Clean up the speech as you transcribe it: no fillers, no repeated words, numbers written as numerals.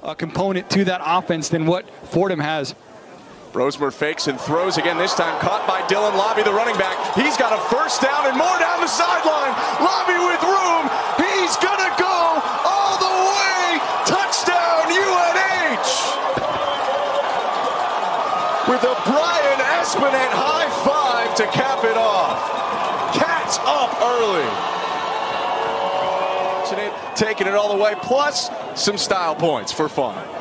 component to that offense than what Fordham has. Rosemer fakes and throws again, this time caught by Dylan Lobby, the running back. He's got a first down and more down the sideline. Lobby with room. He's going to go all the way. Touchdown, UNH! With a Brian Espinette high five to cap it off. Cats up early. Taking it all the way, plus some style points for fun.